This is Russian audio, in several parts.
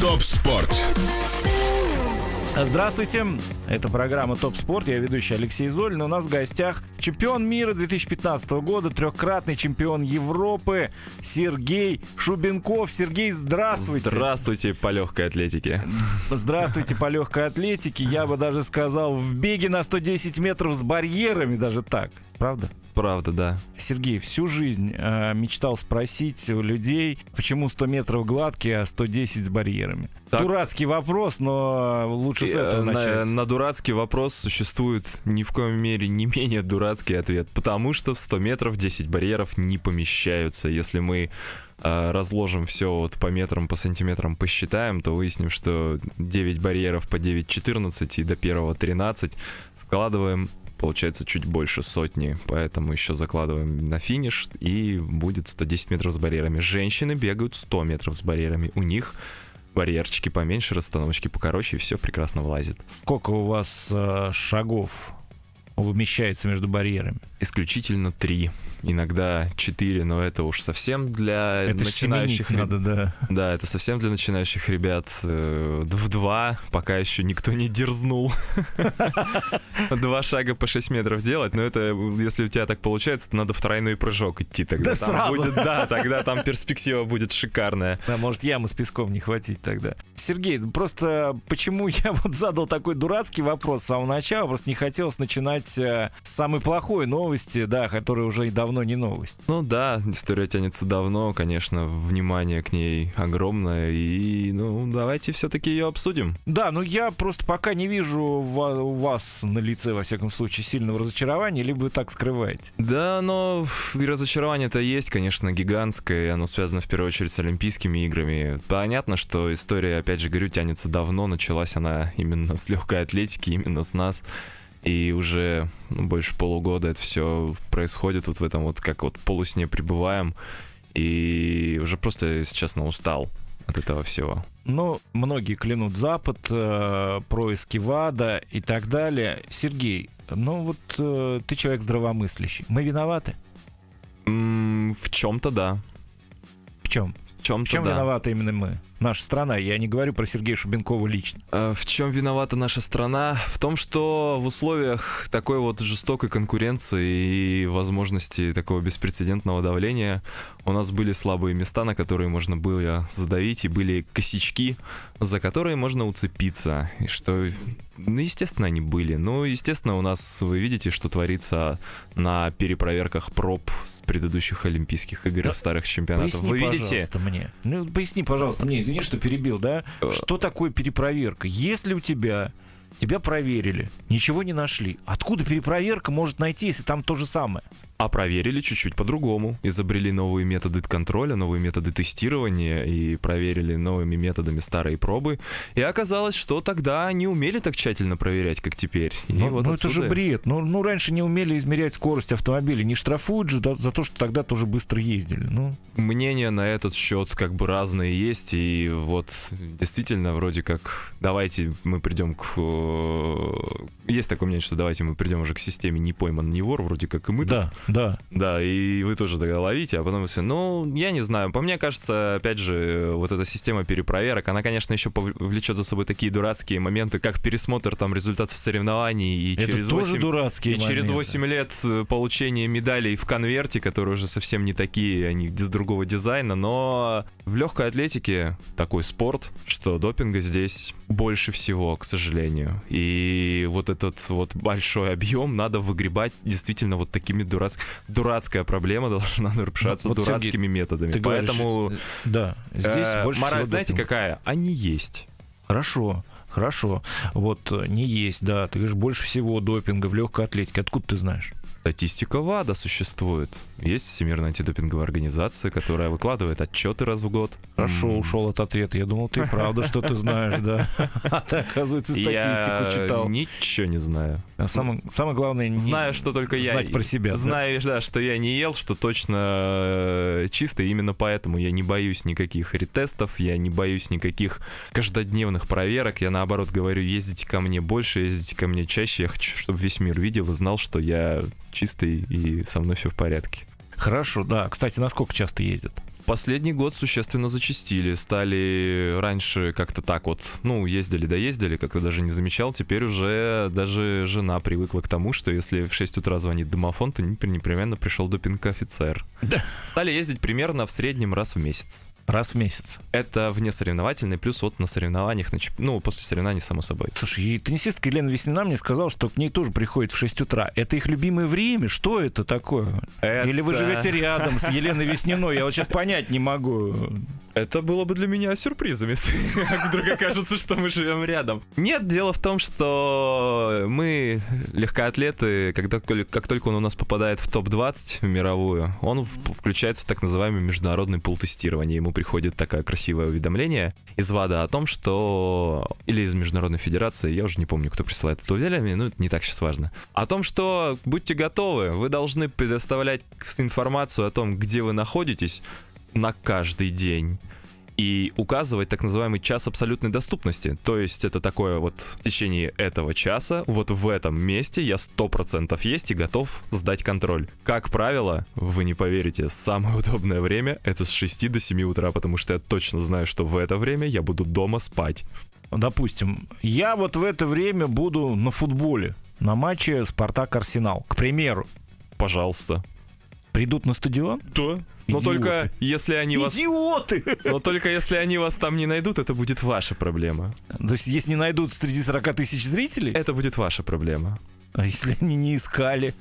ТОП СПОРТ. Здравствуйте, это программа ТОП Спорт, я ведущий Алексей Золин. У нас в гостях чемпион мира 2015 года, трехкратный чемпион Европы Сергей Шубенков. Сергей, здравствуйте. Здравствуйте по легкой атлетике. Здравствуйте по легкой атлетике, я бы даже сказал, в беге на 110 метров с барьерами, даже так, правда? Правда, да. Сергей, всю жизнь мечтал спросить у людей, почему 100 метров гладкие, а 110 с барьерами. Так. Дурацкий вопрос, но лучше с этого начать. На дурацкий вопрос существует ни в коем мере не менее дурацкий ответ. Потому что в 100 метров 10 барьеров не помещаются. Если мы разложим все вот по метрам, по сантиметрам посчитаем, то выясним, что 9 барьеров по 9,14 и до первого 13 складываем. Получается чуть больше сотни, поэтому еще закладываем на финиш, и будет 110 метров с барьерами. Женщины бегают 100 метров с барьерами. У них барьерчики поменьше, расстановочки покороче, и все прекрасно влазит. Сколько у вас шагов вмещается между барьерами? Исключительно 3, иногда 4, но это уж совсем для начинающих. Надо, да. Да, это совсем для начинающих ребят. В 2 пока еще никто не дерзнул. 2 шага по 6 метров делать, но это, если у тебя так получается, то надо в тройной прыжок идти тогда. Да сразу. Будет, да, тогда там перспектива будет шикарная. Да, может, ямы с песком не хватить тогда. Сергей, просто почему я вот задал такой дурацкий вопрос с самого начала, просто не хотелось начинать с самой плохой новости, да, которая уже и давно не новость. Ну да, история тянется давно, конечно, внимание к ней огромное, и, ну, давайте все-таки ее обсудим. Да, ну я просто пока не вижу у вас на лице, во всяком случае, сильного разочарования, либо вы так скрываете. Да, но и разочарование-то есть, конечно, гигантское, и оно связано в первую очередь с Олимпийскими играми. Понятно, что история, опять же говорю, тянется давно, началась она именно с легкой атлетики, именно с нас. И уже больше полугода это все происходит вот в этом вот, как вот полусне пребываем. И уже просто, если честно, устал от этого всего. Ну, многие клянут Запад, происки ВАДА и так далее. Сергей, ну вот ты человек здравомыслящий. Мы виноваты? В чем-то да. В чем? В чем да. Виноваты именно мы? Наша страна, я не говорю про Сергея Шубенкова лично. В чем виновата наша страна? В том, что в условиях такой вот жестокой конкуренции и возможности такого беспрецедентного давления у нас были слабые места, на которые можно было задавить, и были косячки, за которые можно уцепиться. И что, ну, естественно, они были. Ну, естественно, у нас, вы видите, что творится на перепроверках проб с предыдущих Олимпийских игр и старых чемпионатов. Поясни, вы видите? Пожалуйста, мне. Ну, поясни, пожалуйста, мне. Извини, что перебил, да? Что такое перепроверка? Если у тебя проверили, ничего не нашли, откуда перепроверка может найти, если там то же самое? А проверили чуть-чуть по-другому. Изобрели новые методы контроля, новые методы тестирования и проверили новыми методами старые пробы. И оказалось, что тогда не умели так тщательно проверять, как теперь. И вот это же бред. Ну, раньше не умели измерять скорость автомобиля. Не штрафуют же за то, что тогда тоже быстро ездили. Ну. Мнения на этот счет как бы разные есть. И вот действительно вроде как давайте мы придем к... Есть такое мнение, что давайте мы придем уже к системе «не пойман, не вор», вроде как и мы. Да. Да, и вы тоже тогда ловите, а потом все. Ну, я не знаю. По мне кажется, опять же, вот эта система перепроверок, она, конечно, еще повлечет за собой такие дурацкие моменты, как пересмотр там результатов соревнований и это через тоже дурацкие моменты. Через 8 лет получение медалей в конверте, которые уже совсем не такие, они с другого дизайна. Но в легкой атлетике такой спорт, что допинга здесь больше всего, к сожалению. И вот этот вот большой объем надо выгребать действительно вот такими дурацкая проблема должна решаться вот, дурацкими Сергей, методами. Поэтому говоришь, да, здесь больше мораль, всего знаете, какая? Они есть. Хорошо. Вот не есть, да. Ты говоришь, больше всего допинга в легкой атлетике. Откуда ты знаешь? Статистика ВАДА существует. Есть Всемирная антидопинговая организация, которая выкладывает отчеты раз в год. Хорошо, ушел от ответа. Я думал, ты правда что-то знаешь, да. А ты, оказывается, статистику читал. Я ничего не знаю. А самое главное, не знаю, что только я знать про себя. Знаю, да, что я не ел, что точно чисто. Именно поэтому я не боюсь никаких ретестов, я не боюсь никаких каждодневных проверок. Я наоборот говорю, ездите ко мне больше, ездите ко мне чаще. Я хочу, чтобы весь мир видел и знал, что я чистый и со мной все в порядке. Хорошо, да. Кстати, насколько часто ездят? Последний год существенно зачастили, стали раньше как-то так вот, ну, ездили да ездили, как-то даже не замечал, теперь уже даже жена привыкла к тому, что если в 6 утра звонит домофон, то непременно пришел допинг-офицер. Да. Стали ездить примерно в среднем раз в месяц. Раз в месяц. Это внесоревновательный, плюс вот на соревнованиях, ну, после соревнований, само собой. Слушай, и теннисистка Елена Веснина мне сказала, что к ней тоже приходит в 6 утра. Это их любимое время? Что это такое? Или вы живете рядом с Еленой Весниной? Я вот сейчас понять не могу. Это было бы для меня сюрпризом, если вдруг окажется, что мы живем рядом. Нет, дело в том, что мы, легкоатлеты, как только он у нас попадает в топ-20 в мировую, он включается в так называемый международный пул тестирования. Ему приходит такое красивое уведомление из ВАДА о том, что... Или из Международной Федерации, я уже не помню, кто присылает это уведомление, но это не так сейчас важно. О том, что будьте готовы, вы должны предоставлять информацию о том, где вы находитесь, на каждый день. И указывать так называемый час абсолютной доступности. То есть это такое вот в течение этого часа, вот в этом месте я 100% есть и готов сдать контроль. Как правило, вы не поверите, самое удобное время это с 6 до 7 утра, потому что я точно знаю, что в это время я буду дома спать. Допустим, я вот в это время буду на футболе, на матче «Спартак-Арсенал», к примеру. Пожалуйста. Придут на стадион? Да. Но только если они вас... Идиоты! Но только если они вас там не найдут, это будет ваша проблема. То есть, если не найдут среди 40 тысяч зрителей? Это будет ваша проблема. А если они не искали?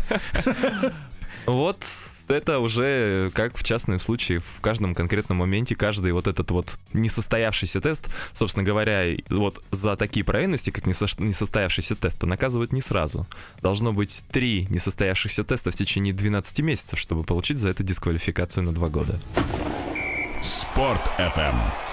Вот это уже как в частном случае, в каждом конкретном моменте, каждый вот этот вот несостоявшийся тест, собственно говоря, вот за такие провинности, как несостоявшийся тест, наказывают не сразу. Должно быть 3 несостоявшихся теста в течение 12 месяцев, чтобы получить за это дисквалификацию на 2 года. Спорт FM.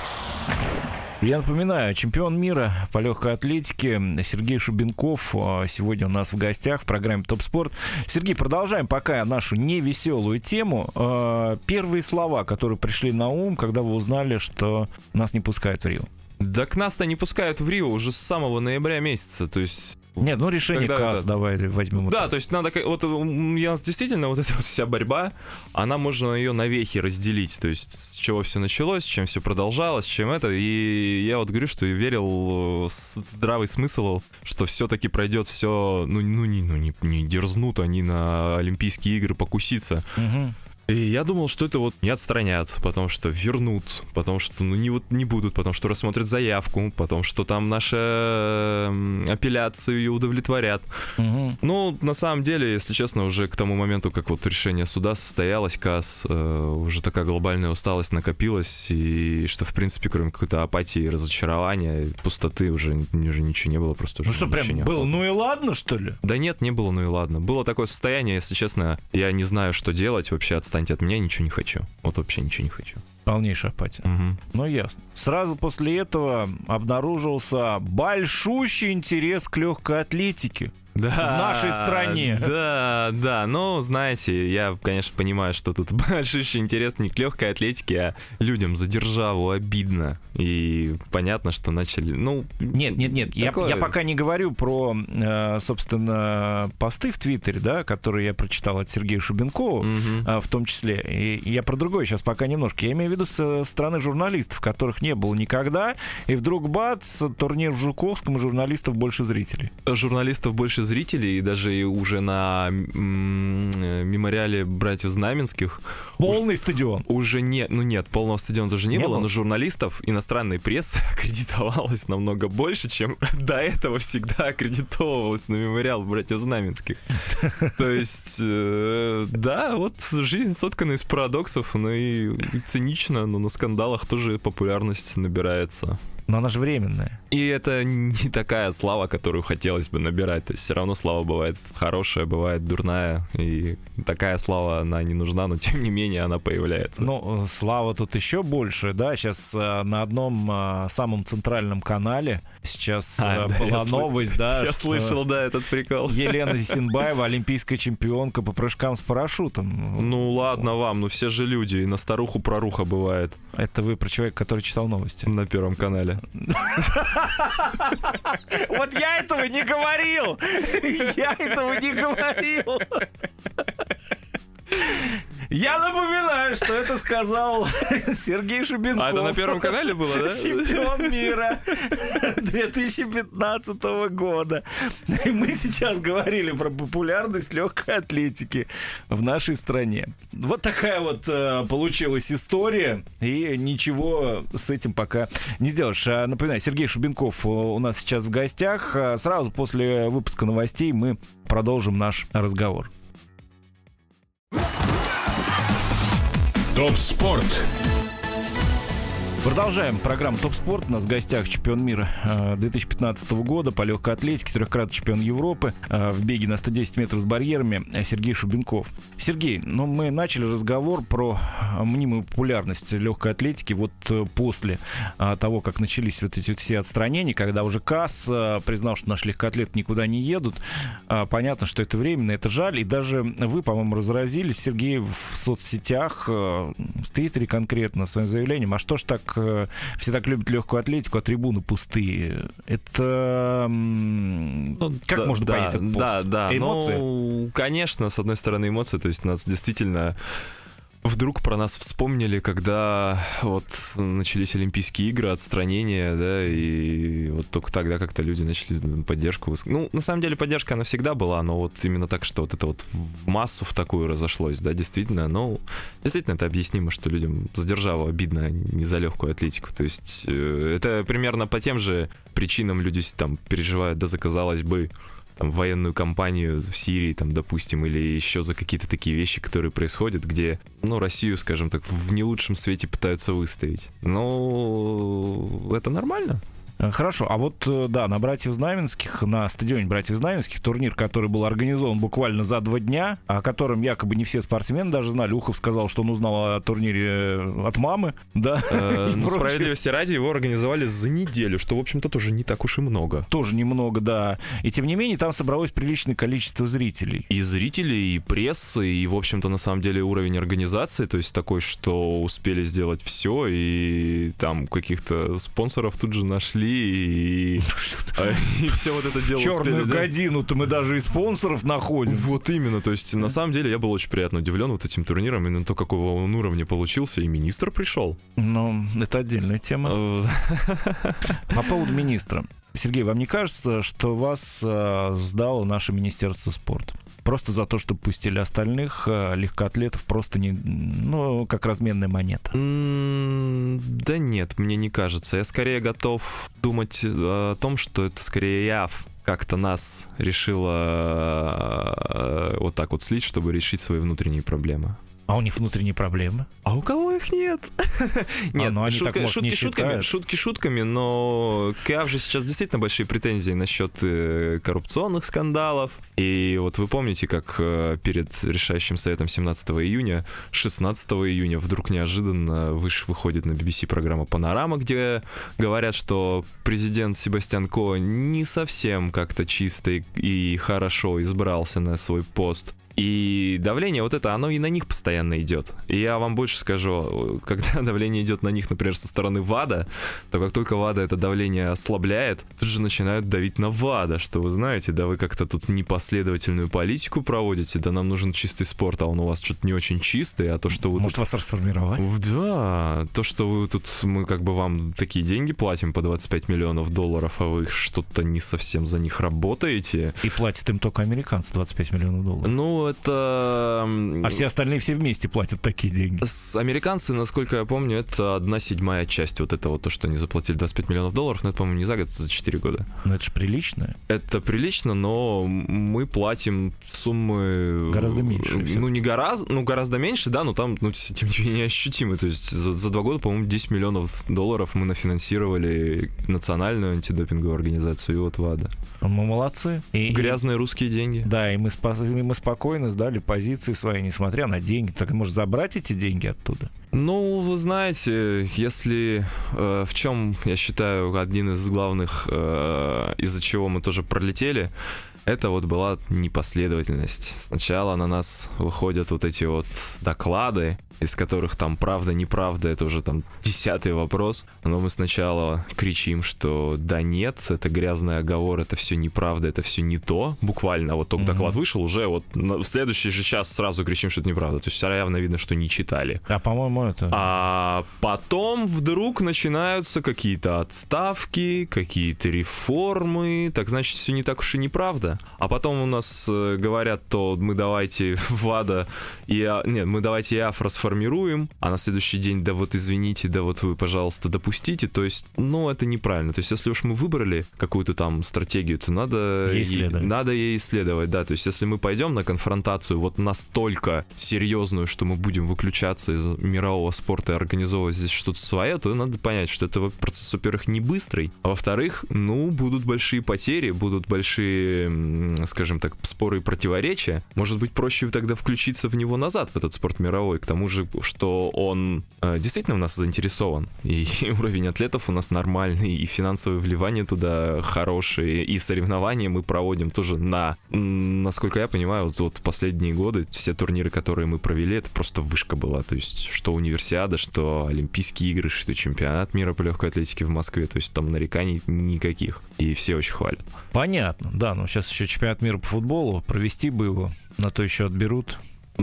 Я напоминаю, чемпион мира по легкой атлетике Сергей Шубенков сегодня у нас в гостях в программе «Топ Спорт». Сергей, продолжаем пока нашу невеселую тему. Первые слова, которые пришли на ум, когда вы узнали, что нас не пускают в Рио. Так нас-то не пускают в Рио уже с самого ноября месяца, то есть... Нет, ну решение КАС давай возьмем. Да, то есть надо, вот у нас действительно вот эта вот вся борьба, она можно ее на вехи разделить, то есть с чего все началось, с чем все продолжалось, с чем это, и я вот говорю, что я верил в здравый смысл, что все-таки пройдет все, не дерзнут они на Олимпийские игры покуситься. Угу. И я думал, что это вот не отстранят, потому что вернут, потому что не будут, потому что рассмотрят заявку, потому что там наши апелляции ее удовлетворят. Угу. Ну, на самом деле, если честно, уже к тому моменту, как вот решение суда состоялось, КАС, уже такая глобальная усталость накопилась, и что, в принципе, кроме какой-то апатии и разочарования, пустоты уже ничего не было, просто уже. Ну что, прям было, ну и ладно, что ли? Да нет, не было, ну и ладно. Было такое состояние, если честно, я не знаю, что делать, вообще отстаньте от меня, ничего не хочу. Вот вообще ничего не хочу. Полнейшая апатия. Угу. Ну, ясно. Сразу после этого обнаружился большущий интерес к легкой атлетике. Да, в нашей стране. Да, ну, знаете, я, конечно, понимаю, что тут большущий интерес не к легкой атлетике, а людям за державу обидно. И понятно, что начали, Нет, такое... я пока не говорю про, собственно, посты в Твиттере, да, которые я прочитал от Сергея Шубенкова, в том числе. И я про другое сейчас пока немножко. Я имею в виду со стороны журналистов, которых не было никогда, и вдруг бац, турнир в Жуковском, и журналистов больше зрителей. Журналистов больше зрителей, и даже уже на мемориале братьев Знаменских полный стадион. Уже нет, полного стадиона тоже не было, но журналистов иностранной прессы аккредитовалось намного больше, чем до этого всегда аккредитовывалось на мемориал братьев Знаменских. То есть, да, вот жизнь соткана из парадоксов, но и цинично, но на скандалах тоже популярность набирается. Но она же временная. И это не такая слава, которую хотелось бы набирать. То есть все равно слава бывает хорошая, бывает дурная. И такая слава, она не нужна, но тем не менее она появляется. Ну, слава тут еще больше, да. Сейчас на одном самом центральном канале сейчас была новость, да. Я слышал, да, этот прикол. Елена Зисенбаева, олимпийская чемпионка по прыжкам с парашютом. Ну ладно вам, все же люди, и на старуху проруха бывает. Это вы про человека, который читал новости. На Первом канале. Вот я этого не говорил! Я этого не говорил! Я напоминаю, что это сказал Сергей Шубенков. А это на Первом канале было, да? Чемпион мира 2015 года. И мы сейчас говорили про популярность легкой атлетики в нашей стране. Вот такая вот получилась история, и ничего с этим пока не сделаешь. Напоминаю, Сергей Шубенков у нас сейчас в гостях. Сразу после выпуска новостей мы продолжим наш разговор. Топ-спорт. Продолжаем программу «Топ-спорт». У нас в гостях чемпион мира 2015 года по легкой атлетике, трехкратный чемпион Европы в беге на 110 метров с барьерами Сергей Шубенков. Сергей, ну мы начали разговор про мнимую популярность легкой атлетики вот после того, как начались вот эти все отстранения, когда уже КАС признал, что наши легкоатлеты никуда не едут. Понятно, что это временно, это жаль. И даже вы, по-моему, разразились, Сергей, в соцсетях, в Твиттере конкретно, своим заявлением. А что ж так все так любят легкую атлетику, а трибуны пустые? Это как да, можно понять этот пост? Да. Эмоции? Ну, конечно, с одной стороны, эмоции. То есть нас действительно вдруг про нас вспомнили, когда вот начались Олимпийские игры, отстранения, да, и вот только тогда как-то люди начали поддержку Ну, на самом деле, поддержка, она всегда была, но вот именно так, что вот это вот в массу в такую разошлось, да, действительно, ну, действительно это объяснимо, что людям за державу обидно не за легкую атлетику, то есть это примерно по тем же причинам люди там переживают, да, казалось бы, там, военную кампанию в Сирии, там, допустим, или еще за какие-то такие вещи, которые происходят, где, ну, Россию, скажем так, в не лучшем свете пытаются выставить. Ну, это нормально. Хорошо, а вот, да, на Братьев Знаменских, на стадионе Братьев Знаменских, турнир, который был организован буквально за 2 дня, о котором якобы не все спортсмены даже знали. Ухов сказал, что он узнал о турнире от мамы, да. Ну, справедливости ради, его организовали за неделю, что, в общем-то, тоже не так уж и много. Тоже немного, да. И, тем не менее, там собралось приличное количество зрителей. И зрителей, и прессы, и, в общем-то, на самом деле, уровень организации, то есть такой, что успели сделать все, и там каких-то спонсоров тут же нашли, и все вот это дело Черную успели, годину-то мы даже и спонсоров находим. Вот именно, то есть на самом деле я был очень приятно удивлен вот этим турниром, именно то, какого он уровня получился, и министр пришел. Ну, это отдельная тема. По поводу министра. Сергей, вам не кажется, что вас сдало наше Министерство спорта? Просто за то, что пустили остальных легкоатлетов просто не, ну, как разменная монета. Да нет, мне не кажется. Я скорее готов думать о том, что это скорее ЯФ как-то нас решила вот так вот слить, чтобы решить свои внутренние проблемы. А у них внутренние проблемы? А у кого их нет? Нет, ну они так, может, не считают. Шутки шутками, но к КИАФ же сейчас действительно большие претензии насчет коррупционных скандалов. И вот вы помните, как перед решающим советом 17 июня, 16 июня вдруг неожиданно выходит на BBC программа «Панорама», где говорят, что президент Себастьян Ко не совсем как-то чисто и хорошо избрался на свой пост. И давление вот это, оно и на них постоянно идет. И я вам больше скажу, когда давление идет на них, например, со стороны ВАДА, то как только ВАДА это давление ослабляет, тут же начинают давить на ВАДА, что вы знаете, да вы как-то тут непоследовательную политику проводите, да нам нужен чистый спорт, а он у вас что-то не очень чистый, а то, что вы Может, тут... вас расформировать? Да, то, что вы тут, мы как бы вам такие деньги платим по $25 миллионов, а вы что-то не совсем за них работаете. И платят им только американцы $25 миллионов. Ну, это... А все остальные все вместе платят такие деньги. Американцы, насколько я помню, это 1/7 часть вот этого, то, что они заплатили $25 миллионов, но это, по-моему, не за год, это за 4 года. Но это же прилично. Это прилично, но мы платим суммы... Гораздо меньше. Ну, не гораздо, ну, гораздо меньше, да, но там, ну, тем не менее, ощутимы. То есть за 2 года, по-моему, $10 миллионов мы нафинансировали национальную антидопинговую организацию и вот ВАДА. Мы молодцы. Грязные русские деньги. Да, и мы спокойно сдали позиции свои, несмотря на деньги. Так, может, забрать эти деньги оттуда? Ну, вы знаете, если в чем, я считаю, один из главных, из-за чего мы тоже пролетели, это вот была непоследовательность. Сначала на нас выходят вот эти вот доклады, из которых там правда, неправда, это уже там 10-й вопрос. Но мы сначала кричим, что да нет, это грязный оговор, это все неправда, это все не то. Буквально вот только доклад вышел, уже вот в следующий же час сразу кричим, что это неправда. То есть явно видно, что не читали. А по-моему, это... А потом вдруг начинаются какие-то отставки, какие-то реформы. Так значит, все не так уж и неправда. А потом у нас говорят, то мы давайте ВАДА мы давайте ИАФ расформируем, а на следующий день, да вот извините, да вот вы, пожалуйста, допустите. То есть, это неправильно. То есть, если уж мы выбрали какую-то там стратегию, то надо ей исследовать, да. То есть, если мы пойдем на конфронтацию вот настолько серьезную, что мы будем выключаться из мирового спорта и организовывать здесь что-то свое, то надо понять, что это процесс, во-первых, не быстрый, а во-вторых, будут большие потери, будут большие, скажем так, споры и противоречия. Может быть, проще тогда включиться в него назад, в этот спорт мировой, к тому же, что он действительно в нас заинтересован, и уровень атлетов у нас нормальный, и финансовые вливания туда хорошие, и соревнования мы проводим тоже насколько я понимаю, вот последние годы все турниры, которые мы провели, это просто вышка была, то есть что универсиада, что Олимпийские игры, что чемпионат мира по легкой атлетике в Москве, то есть там нареканий никаких, и все очень хвалят. Понятно, да, но сейчас еще чемпионат мира по футболу, провести бы его, на то еще отберут.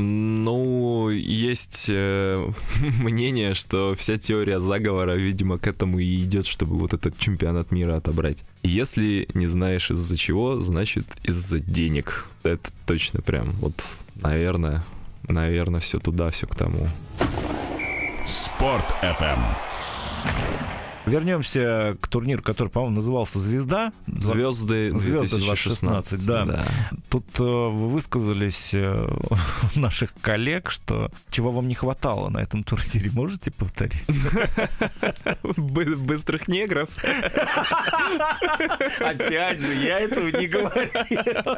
Есть мнение, что вся теория заговора, видимо, к этому и идет, чтобы вот этот чемпионат мира отобрать. Если не знаешь из-за чего, значит из-за денег. Это точно прям, вот, наверное, все туда, все к тому. Спорт FM. Вернемся к турниру, который, по-моему, назывался «Звезда». Звезды 2016, да. Тут вы высказались у наших коллег, что чего вам не хватало на этом турнире. Можете повторить? Быстрых негров. Опять же, я этого не говорил.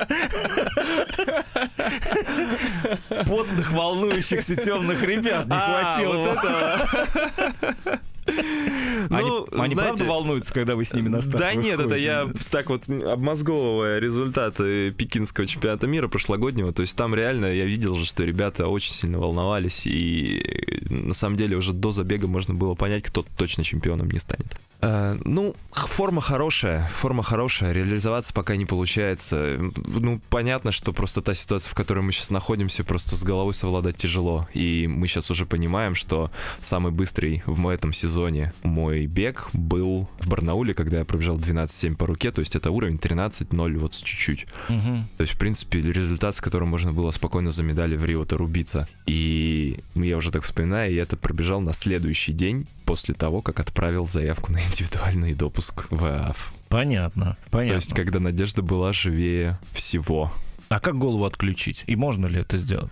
Потных, волнующихся, темных ребят не хватило. Вот этого. Они правда волнуются, когда вы с ними на старт Да выходите? нет, это я так вот обмозговывая результаты пекинского чемпионата мира прошлогоднего, то есть там реально я видел же, что ребята очень сильно волновались, и на самом деле уже до забега можно было понять, кто точно чемпионом не станет. Форма хорошая, реализоваться пока не получается. Понятно, что просто та ситуация, в которой мы сейчас находимся, просто с головой совладать тяжело. И мы сейчас уже понимаем, что самый быстрый в этом сезоне мой бег был в Барнауле, когда я пробежал 12.7 по руке, то есть это уровень 13.0 вот с чуть-чуть. То есть, в принципе, результат, с которым можно было спокойно за медали в Рио-то рубиться. И я уже так вспоминаю, я это пробежал на следующий день после того, как отправил заявку на индивидуальный допуск в ИАФ. Понятно. То есть, когда надежда была живее всего. А как голову отключить? И можно ли это сделать?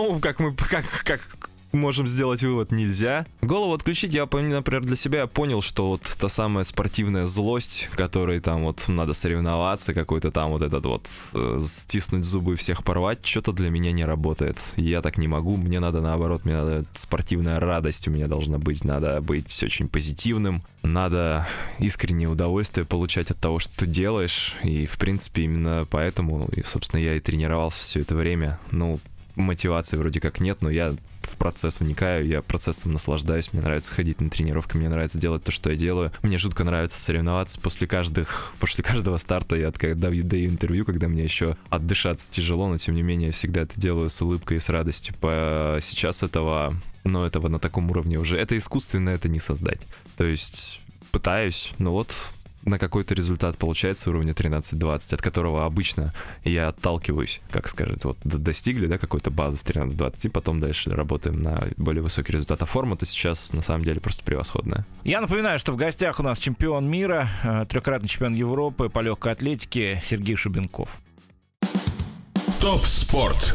Как можем сделать вывод, нельзя. Голову отключить, например, для себя понял, что вот та самая спортивная злость, которой там вот надо соревноваться, какой-то там вот этот вот стиснуть зубы и всех порвать, что-то для меня не работает. Я так не могу, мне надо наоборот, мне надо спортивная радость у меня должна быть, надо быть очень позитивным, надо искреннее удовольствие получать от того, что ты делаешь, и в принципе именно поэтому, и, собственно, я и тренировался все это время. Мотивации вроде как нет, но я в процесс вникаю, я процессом наслаждаюсь, мне нравится ходить на тренировки, мне нравится делать то, что я делаю. Мне жутко нравится соревноваться после каждого старта. Я даю интервью, когда мне еще отдышаться тяжело, но тем не менее я всегда это делаю с улыбкой и с радостью. Сейчас этого на таком уровне уже, это искусственно, это не создать. То есть пытаюсь, на какой-то результат получается уровня 13-20, от которого обычно я отталкиваюсь, как скажет, достигли, какой-то базы в 13-20, и потом дальше работаем на более высокий результат. А форма-то сейчас на самом деле просто превосходная. Я напоминаю, что в гостях у нас чемпион мира, трехкратный чемпион Европы по легкой атлетике Сергей Шубенков. ТОП СПОРТ.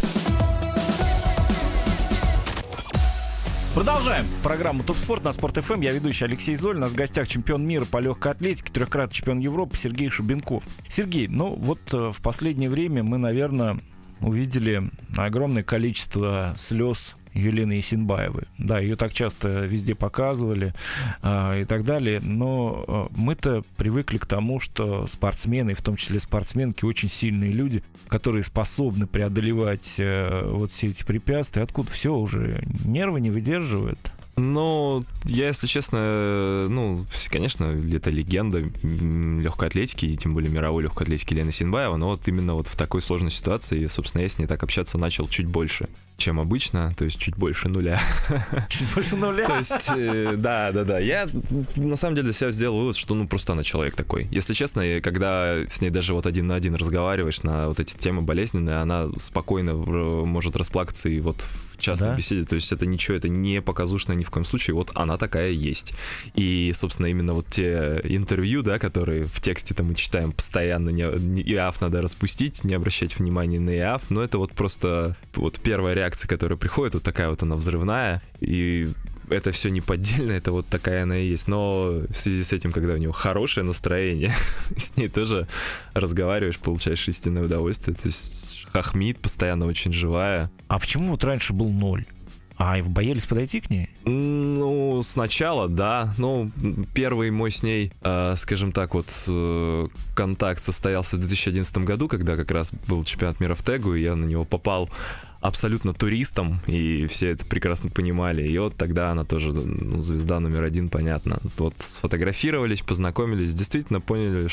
Продолжаем программу «Топ Спорт» на Спорт ФМ. Я ведущий Алексей Золь. У нас в гостях чемпион мира по легкой атлетике, трехкратный чемпион Европы Сергей Шубенков. Сергей, в последнее время мы, наверное, увидели огромное количество слез Елены Есенбаевой. Да, ее так часто везде показывали и так далее, но мы-то привыкли к тому, что спортсмены, в том числе спортсменки, очень сильные люди, которые способны преодолевать вот все эти препятствия. Откуда все уже? Нервы не выдерживают? Ну, я, если честно, конечно, это легенда легкой атлетики, и тем более мировой легкой атлетики Елена Есенбаева, но вот именно вот в такой сложной ситуации, собственно, я с ней так общаться начал чуть больше, чем обычно, то есть чуть больше нуля. Чуть больше нуля? То есть, да. Я, на самом деле, для себя сделал вывод, что, просто она человек такой. Если честно, когда с ней даже вот один на один разговариваешь на вот эти темы болезненные, она спокойно может расплакаться и вот в частной беседе, то есть это ничего, это не показушно ни в коем случае, вот она такая есть. И, собственно, именно вот те интервью, да, которые в тексте-то мы читаем постоянно, ИАФ надо распустить, не обращать внимания на ИАФ, но это вот просто вот первая реакция, которая приходит, вот такая вот она взрывная, и это все не поддельно, это вот такая она и есть. Но в связи с этим, когда у него хорошее настроение, с ней тоже разговариваешь, получаешь истинное удовольствие, то есть хохмит, постоянно очень живая. А почему вот раньше был 0? А вы боялись подойти к ней? Ну, сначала, да. Ну, первый мой с ней, скажем так, вот контакт состоялся в 2011 году, когда как раз был чемпионат мира в Тегу, и я на него попал абсолютно туристом, и все это прекрасно понимали. И вот тогда она тоже, звезда номер 1, понятно. Вот сфотографировались, познакомились, действительно поняли,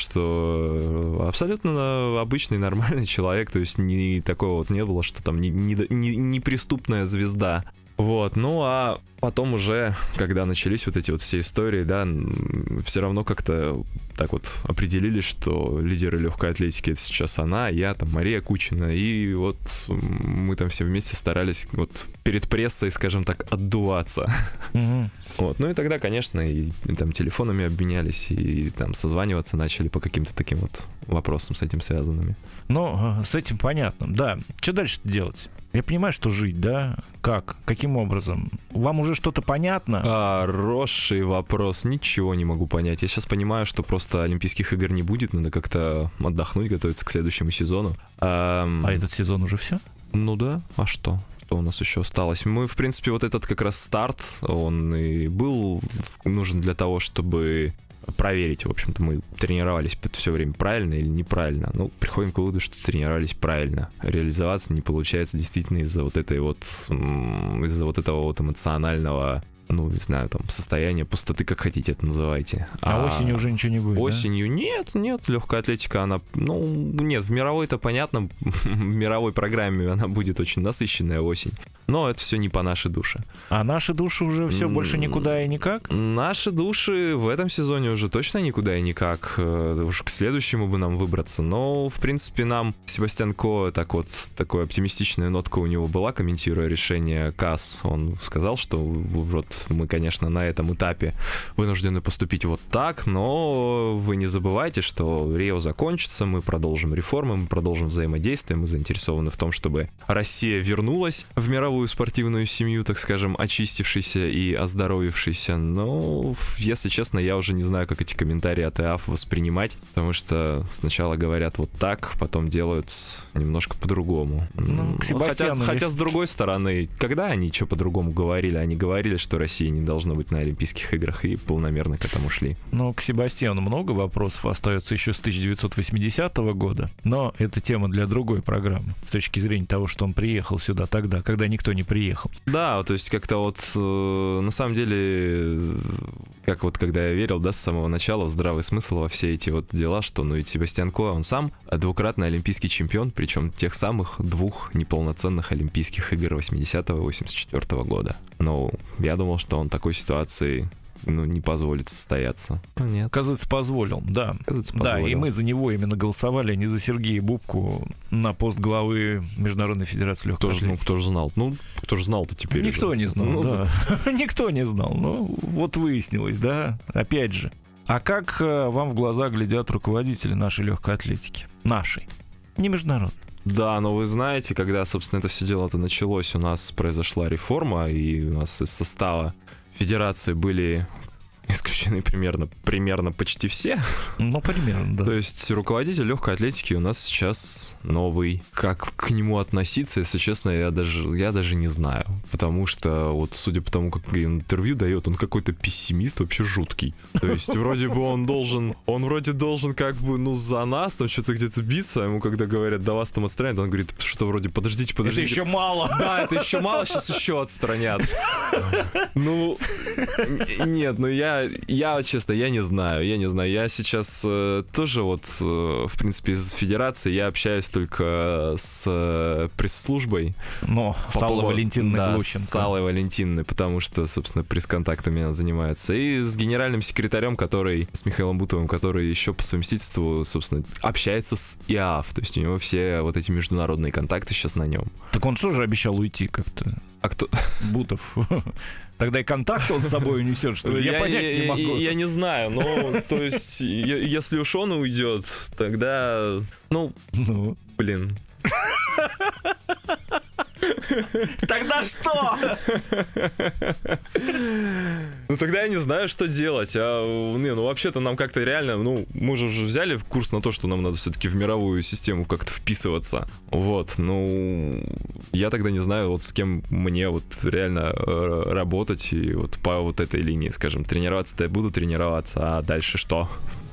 что абсолютно обычный, нормальный человек, то есть ни такого вот не было, что там неприступная звезда. Вот, ну а потом уже, когда начались вот эти вот все истории, да, все равно как-то так вот определились, что лидеры легкой атлетики — это сейчас она, я, там, Мария Кучина, и вот мы там все вместе старались вот перед прессой, скажем так, отдуваться. Mm-hmm. Вот, ну и тогда, конечно, и там телефонами обменялись, и там созваниваться начали по каким-то таким вот вопросам с этим связанными. Ну, с этим понятно, да. Что дальше делать? Я понимаю, что жить, да? Как? Каким образом? Вам уже что-то понятно? Хороший вопрос. Ничего не могу понять. Я сейчас понимаю, что просто Олимпийских игр не будет. Надо как-то отдохнуть, готовиться к следующему сезону. А этот сезон уже все? Ну да. А что? Что у нас еще осталось? Мы, в принципе, вот этот как раз старт, он и был нужен для того, чтобы проверить, в общем-то, мы тренировались все время правильно или неправильно. Ну, приходим к выводу, что тренировались правильно. Реализоваться не получается действительно из-за вот этого вот эмоционального, ну, не знаю, там, состояния пустоты, как хотите это называйте. А осенью уже ничего не будет, осенью, да? Нет, легкая атлетика, она, нет, в мировой-то понятно, в мировой программе она будет очень насыщенная осень. Но это все не по нашей душе. А наши души уже все больше никуда и никак? Наши души в этом сезоне уже точно никуда и никак. Уж к следующему бы нам выбраться. Но, в принципе, нам Себастьян Ко, такая оптимистичная нотка у него была, комментируя решение КАС. Он сказал, что вот мы, конечно, на этом этапе вынуждены поступить вот так, но вы не забывайте, что Рио закончится, мы продолжим реформы, мы продолжим взаимодействие, мы заинтересованы в том, чтобы Россия вернулась в мировую спортивную семью, так скажем, очистившейся и оздоровившейся. Но, если честно, я уже не знаю, как эти комментарии от ИАФ воспринимать, потому что сначала говорят вот так, потом делают немножко по-другому. Хотя, с другой стороны, когда они что по-другому говорили? Они говорили, что Россия не должна быть на Олимпийских играх, и полномерно к этому шли. Ну, к Себастьяну много вопросов остается еще с 1980 года, но это тема для другой программы, с точки зрения того, что он приехал сюда тогда, когда никто не приехал. Да, то есть как-то вот на самом деле, как вот когда я верил, да, с самого начала в здравый смысл во все эти вот дела, что, ведь Себастьян Ко, он сам двукратный олимпийский чемпион, причем тех самых 2 неполноценных Олимпийских игр 80-го и 84-го года. Но я думал, что он такой ситуации не позволит состояться. Нет. Оказывается, позволил, да. Да, и мы за него именно голосовали, а не за Сергея Бубку на пост главы Международной Федерации легкой атлетики. Кто же знал? Кто же знал-то теперь? Никто не знал, да. Никто не знал. Вот выяснилось, да. Опять же. А как вам в глаза глядят руководители нашей легкой атлетики? Нашей. Не международной. Да, но вы знаете, когда, собственно, это все дело-то началось, у нас произошла реформа, и у нас из состава федерации были исключены примерно почти все. Ну, примерно, да. То есть руководитель легкой атлетики у нас сейчас новый. Как к нему относиться, если честно, я даже не знаю. Потому что вот судя по тому, как интервью дает, он какой-то пессимист вообще жуткий. То есть вроде бы он вроде должен как бы, ну, за нас там что-то где-то биться, а ему когда говорят, да вас там отстранят, он говорит, что вроде подождите. Это еще мало. Да, это еще мало, сейчас еще отстранят. Ну, нет, ну я честно, я не знаю. Я сейчас тоже вот, в принципе, из федерации я общаюсь только с пресс-службой. Но с Аллой Валентиновной Глущенко. С Аллой Валентиновной, потому что, собственно, пресс-контактами она занимается. И с генеральным секретарем, с Михаилом Бутовым, который еще по совместительству, собственно, общается с ИАФ. То есть у него все вот эти международные контакты сейчас на нем. Так он что же обещал уйти как-то? А кто? Бутов. Тогда и контакт он с собой унесет, что ли? Я понять не могу. Я не знаю, но, то есть, если уж он уйдет, тогда, блин. Тогда что? Ну тогда я не знаю, что делать. Вообще-то нам как-то реально, мы же уже взяли курс на то, что нам надо все-таки в мировую систему как-то вписываться. Вот, я тогда не знаю, вот с кем мне вот реально работать и вот по вот этой линии, скажем, тренироваться-то я буду тренироваться, а дальше что?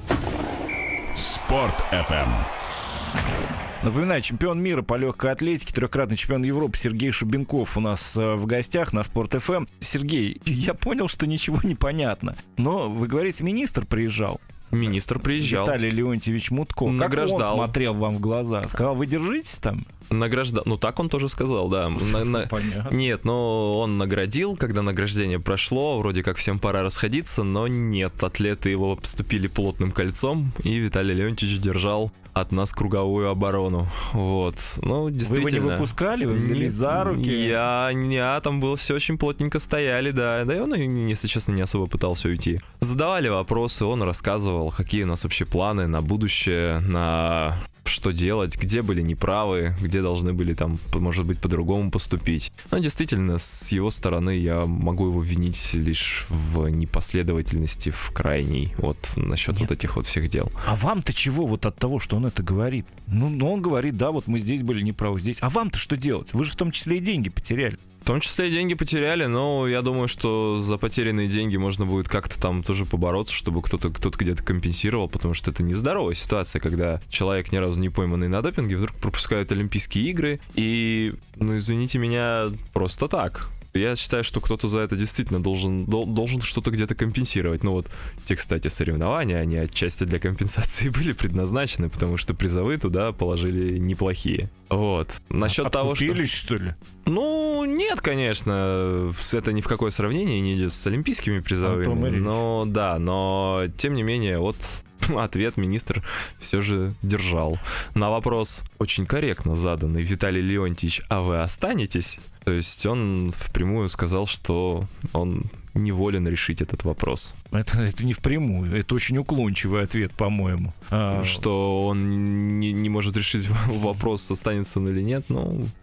Спорт FM. Напоминаю, чемпион мира по легкой атлетике, трехкратный чемпион Европы Сергей Шубенков у нас в гостях на Спорт ФМ. Сергей, я понял, что ничего не понятно, но вы говорите, министр приезжал. Министр приезжал. Виталий Леонтьевич Мутко. Награждал. Как он смотрел вам в глаза? Сказал, вы держитесь там? Награждал. Ну, так он тоже сказал, да. Понятно. Нет, но он наградил, когда награждение прошло, вроде как всем пора расходиться, но нет, атлеты его обступили плотным кольцом, и Виталий Леонтьевич держал от нас круговую оборону. Вот. Ну, действительно. Вы его не выпускали? Вы взялись за руки? Там было все очень плотненько стояли, да. Да и он, если честно, не особо пытался уйти. Задавали вопросы, он рассказывал, какие у нас вообще планы на будущее, на что делать, где были неправы, где должны были там, может быть, по-другому поступить. Но действительно, с его стороны я могу его винить лишь в непоследовательности, в крайней, вот насчет вот этих вот всех дел. А вам-то чего вот от того, что он это говорит? Ну, он говорит, да, вот мы здесь были неправы, здесь. А вам-то что делать? Вы же в том числе и деньги потеряли. В том числе и деньги потеряли, но я думаю, что за потерянные деньги можно будет как-то там тоже побороться, чтобы кто-то где-то компенсировал, потому что это нездоровая ситуация, когда человек ни разу не пойманный на допинге вдруг пропускает Олимпийские игры, и, извините меня, просто так. Я считаю, что кто-то за это действительно должен что-то где-то компенсировать. Ну вот те, кстати, соревнования, они отчасти для компенсации были предназначены, потому что призовые туда положили неплохие. Вот. Насчет того, что... Откупились, что ли? Ну, нет, конечно. Это ни в какое сравнение не идет с олимпийскими призовыми. Но тем не менее, вот... Ответ министр все же держал. На вопрос, очень корректно заданный, Виталий Леонтьевич, а вы останетесь? То есть он впрямую сказал, что он не волен решить этот вопрос. Это не впрямую, это очень уклончивый ответ, по-моему. Что он не может решить вопрос, останется он или нет,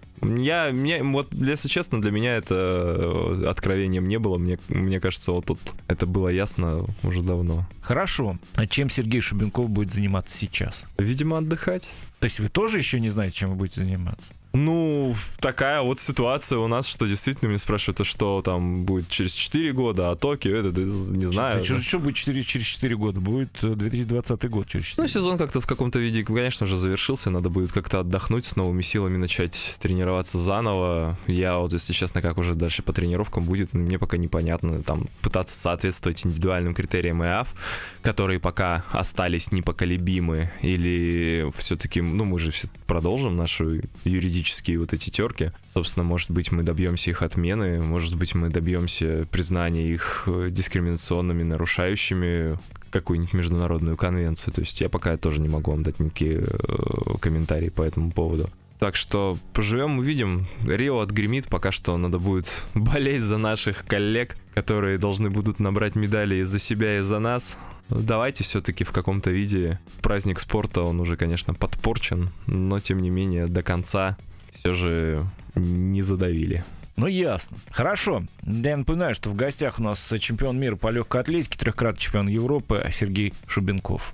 вот, если честно, для меня это откровением не было. Мне кажется, вот тут это было ясно уже давно. Хорошо. А чем Сергей Шубенков будет заниматься сейчас? Видимо, отдыхать. То есть вы тоже еще не знаете, чем вы будете заниматься? Ну, такая вот ситуация у нас, что действительно меня спрашивают, а что там будет через 4 года, а Токио, это не знаю. Что будет через 4 года? Будет 2020 год через 4 года. Сезон как-то в каком-то виде, конечно же, завершился, надо будет как-то отдохнуть, с новыми силами начать тренироваться заново. Я вот, если честно, как уже дальше по тренировкам будет, мне пока непонятно, там, пытаться соответствовать индивидуальным критериям ИАФ, которые пока остались непоколебимы, или все-таки, мы же продолжим нашу юридические вот эти терки. Собственно, может быть, мы добьемся их отмены, может быть, мы добьемся признания их дискриминационными, нарушающими какую-нибудь международную конвенцию. То есть я пока тоже не могу вам дать никакие комментарии по этому поводу. Так что поживем, увидим. Рио отгремит, пока что надо будет болеть за наших коллег, которые должны будут набрать медали за себя и за нас. Давайте все-таки в каком-то виде. Праздник спорта, он уже, конечно, подпорчен, но тем не менее до конца все же не задавили. Ну, ясно. Хорошо. Я напоминаю, что в гостях у нас чемпион мира по легкой атлетике, трехкратный чемпион Европы Сергей Шубенков.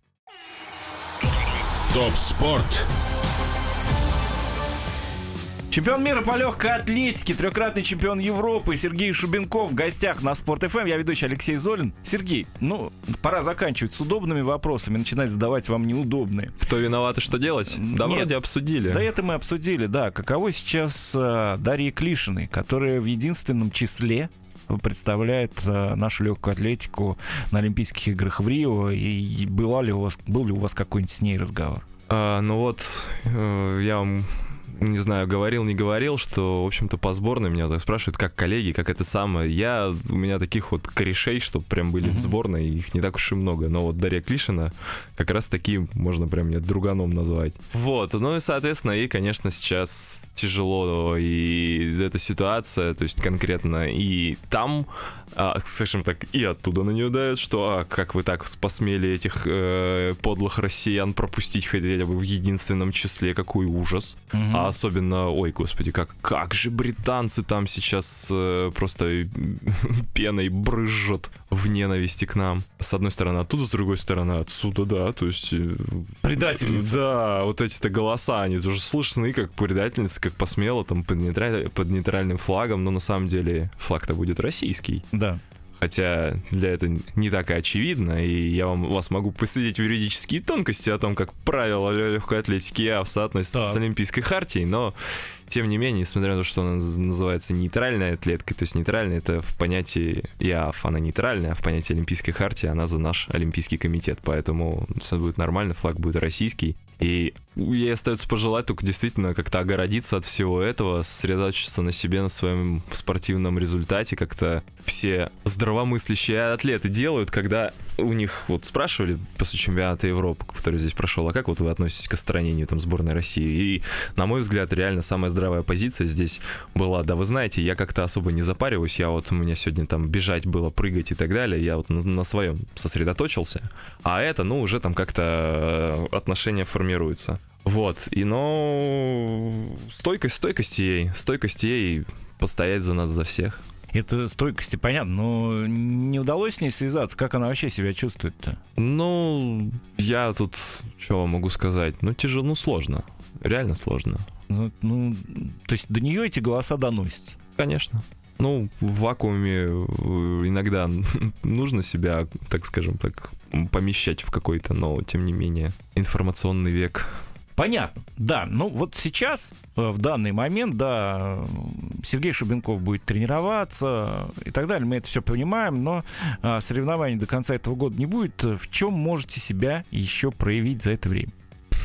Топ-спорт. Чемпион мира по легкой атлетике, трехкратный чемпион Европы Сергей Шубенков в гостях на Спорт ФМ. Я ведущий Алексей Золин. Сергей, пора заканчивать с удобными вопросами, начинать задавать вам неудобные. Кто виноват и что делать? Да, Нет, вроде обсудили. Да, это мы обсудили, да. Каково сейчас Дарье Клишиной, которая в единственном числе представляет нашу легкую атлетику на Олимпийских играх в Рио. И был ли у вас какой-нибудь с ней разговор? Я вам... не знаю, говорил, не говорил, что, в общем-то, по сборной меня так спрашивают, как коллеги, как это самое. У меня таких вот корешей, что прям были в сборной, их не так уж и много. Но вот Дарья Клишина как раз таким можно прям мне друганом назвать. Вот, и, соответственно, ей, конечно, сейчас тяжело, и эта ситуация, то есть конкретно и там, скажем так, и оттуда на нее давят, что как вы так посмели этих подлых россиян пропустить хотя бы в единственном числе, какой ужас. А особенно, ой, господи, как же британцы там сейчас просто пеной брызжут в ненависти к нам. С одной стороны оттуда, с другой стороны отсюда, да, то есть... Предательницы. Да, вот эти-то голоса, они тоже слышны, как предательницы, как посмело там под нейтральным флагом, но на самом деле флаг-то будет российский. Да. Хотя для этого не так и очевидно, и я вас могу посвятить в юридические тонкости о том, как правила легкой атлетики ИААФ соотносятся с Олимпийской хартией, но тем не менее, несмотря на то, что она называется нейтральной атлеткой, то есть нейтральная — это в понятии ИААФ она нейтральная, а в понятии Олимпийской хартии она за наш Олимпийский комитет, поэтому все будет нормально, флаг будет российский. И ей остается пожелать только действительно как-то огородиться от всего этого, сосредоточиться на себе, на своем спортивном результате, как-то все здравомыслящие атлеты делают, когда у них вот спрашивали после чемпионата Европы, который здесь прошел, а как вот вы относитесь к отстранению там сборной России? И, на мой взгляд, реально самая здравая позиция здесь была, да вы знаете, я как-то особо не запариваюсь, у меня сегодня там бежать было, прыгать и так далее, я вот на своем сосредоточился, а это, уже там как-то отношения формируются. Вот, стойкость ей постоять за нас, за всех. Это стойкости понятно, но не удалось с ней связаться. Как она вообще себя чувствует-то? Я тут, что вам могу сказать? Тяжело, сложно. Реально сложно. То есть до нее эти голоса доносятся? Конечно. В вакууме иногда нужно себя, так скажем так, помещать в какой-то, но, тем не менее, информационный век. Понятно, да. Вот сейчас, в данный момент, да, Сергей Шубенков будет тренироваться и так далее. Мы это все понимаем, но соревнований до конца этого года не будет. В чем можете себя еще проявить за это время?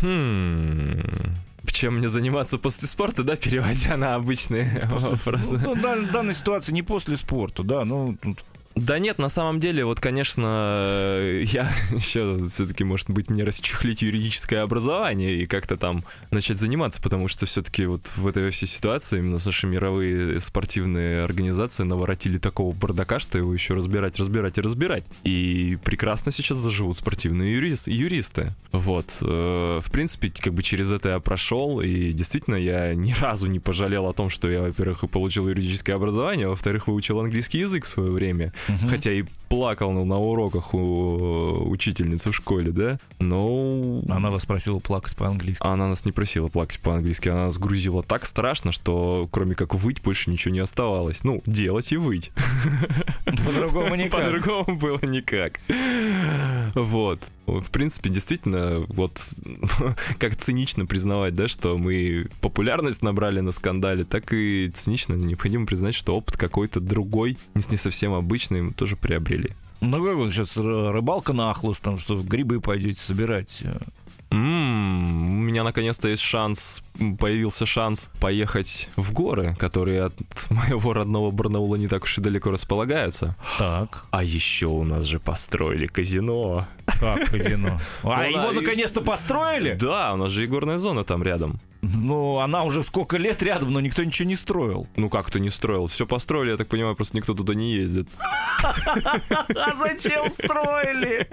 Чем мне заниматься после спорта, да, переводя на обычные фразы? В данной ситуации не после спорта, да, Да нет, на самом деле, конечно, я еще все-таки, может быть, не расчехлить юридическое образование и как-то там начать заниматься, потому что все-таки вот в этой всей ситуации именно наши мировые спортивные организации наворотили такого бардака, что его еще разбирать. И прекрасно сейчас заживут спортивные юристы. Вот. В принципе, через это я прошел, и действительно я ни разу не пожалел о том, что я, во-первых, получил юридическое образование, а во-вторых, выучил английский язык в свое время. Хотя и плакал на уроках у учительницы в школе, да? Но... Она вас просила плакать по-английски. Она нас не просила плакать по-английски, она нас грузила так страшно, что кроме как выть больше ничего не оставалось. Делать и выть. По-другому никак. По-другому было никак. Вот. В принципе, действительно, вот как цинично признавать, да, что мы популярность набрали на скандале, так и цинично необходимо признать, что опыт какой-то другой, не совсем обычный, мы тоже приобрели. Как вот сейчас рыбалка на Ахлос, там что, грибы пойдете собирать? У меня наконец-то появился шанс поехать в горы, которые от моего родного Барнаула не так уж и далеко располагаются. Так. А еще у нас же построили казино. Как казино? Его наконец-то построили? Да, у нас же и горная зона там рядом. Она уже сколько лет рядом, но никто ничего не строил. Как-то не строил. Все построили, я так понимаю, просто никто туда не ездит. А зачем строили?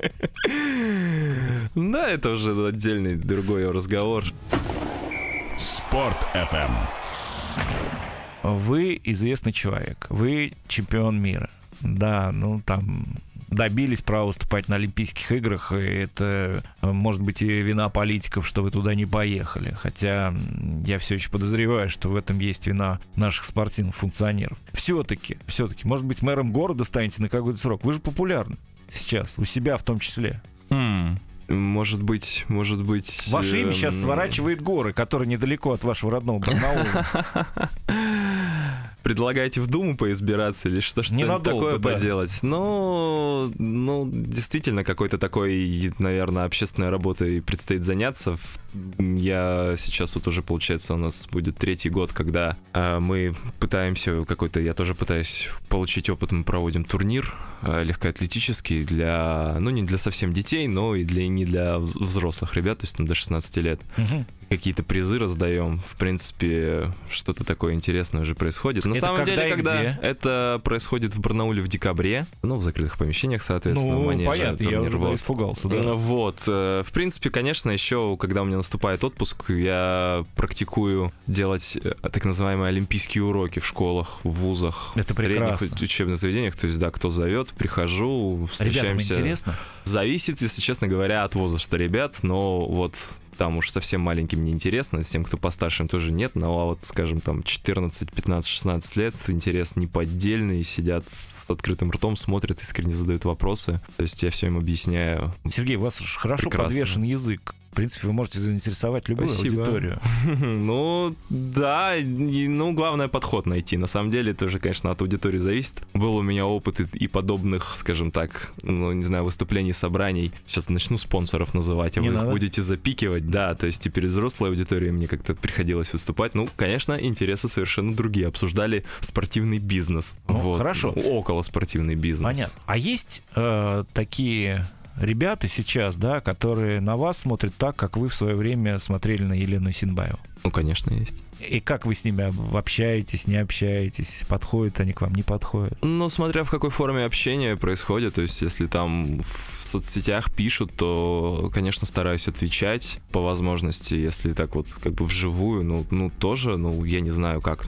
Да, это уже отдельный другой разговор. Спорт FM. вы известный человек, вы чемпион мира. Да, ну там добились права выступать на Олимпийских играх, и это, может быть, и вина политиков, что вы туда не поехали. Хотя я все еще подозреваю, что в этом есть вина наших спортивных функционеров. Все-таки, может быть, мэром города станете на какой-то срок. Вы же популярны сейчас, у себя в том числе. Может быть... Ваше имя сейчас сворачивает горы, которые недалеко от вашего родного Барнаула. Предлагаете в Думу поизбираться или что-нибудь такое поделать? Ну, действительно, какой-то такой, наверное, общественной работой предстоит заняться. Я сейчас вот уже, получается, у нас будет 3-й год, когда мы пытаемся я тоже пытаюсь получить опыт. Мы проводим турнир легкоатлетический для, не для совсем детей, но и не для взрослых ребят, то есть там до 16 лет. Какие-то призы раздаем. В принципе, что-то такое интересное уже происходит. На самом деле, когда это происходит в Барнауле в декабре, в закрытых помещениях, соответственно, в манеже. Понятно, я уже испугался, да. Вот. В принципе, конечно, еще, когда у меня наступает отпуск, я практикую делать так называемые олимпийские уроки в школах, в вузах, в средних учебных заведениях. То есть, да, кто зовет, прихожу, встречаемся. Ребятам интересно? Зависит, если честно говоря, от возраста ребят, но вот там уж совсем маленьким не интересно, с тем, кто постарше, тоже нет, но вот, скажем, там 14, 15, 16 лет, интерес неподдельный, сидят с открытым ртом, смотрят, искренне задают вопросы, то есть я все им объясняю. Сергей, у вас хорошо подвешен язык. В принципе, вы можете заинтересовать любую аудиторию. Ну, да, главное подход найти. На самом деле, это уже, конечно, от аудитории зависит. Был у меня опыт и подобных, скажем так, выступлений, собраний. Сейчас начну спонсоров называть, а вы их будете запикивать. Да, то есть и перед взрослой аудиторией мне как-то приходилось выступать. Конечно, интересы совершенно другие. Обсуждали спортивный бизнес. Хорошо. Около спортивный бизнес. Понятно. А есть такие... ребята сейчас, да, которые на вас смотрят так, как вы в свое время смотрели на Елену Исинбаеву? Конечно, есть. И как вы с ними общаетесь, не общаетесь? Подходят они к вам, не подходят? Смотря в какой форме общения происходит. То есть, если там в соцсетях пишут, то, конечно, стараюсь отвечать по возможности. Если так вот как бы вживую, тоже, я не знаю как,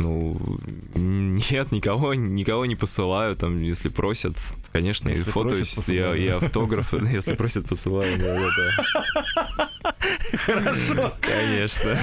нет, никого не посылаю. Там, если просят, конечно, и фотоюсь, и автографы, если просят, посылаю. Хорошо. Конечно.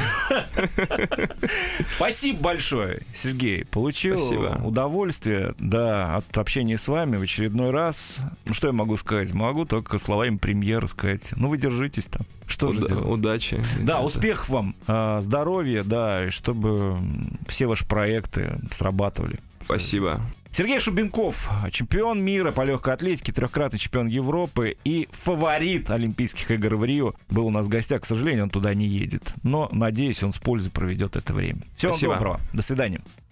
Спасибо большое, Сергей. Получил удовольствие, да, от общения с вами в очередной раз. Что я могу сказать? Могу только словами премьера сказать. Вы держитесь там. Что же делать? Удачи. Да, успехов вам, здоровья, да, и чтобы все ваши проекты срабатывали. Спасибо. Сергей Шубенков, чемпион мира по легкой атлетике, 3-кратный чемпион Европы и фаворит Олимпийских игр в Рио, был у нас в гостях. К сожалению, он туда не едет. Но, надеюсь, он с пользой проведет это время. Всего доброго. До свидания.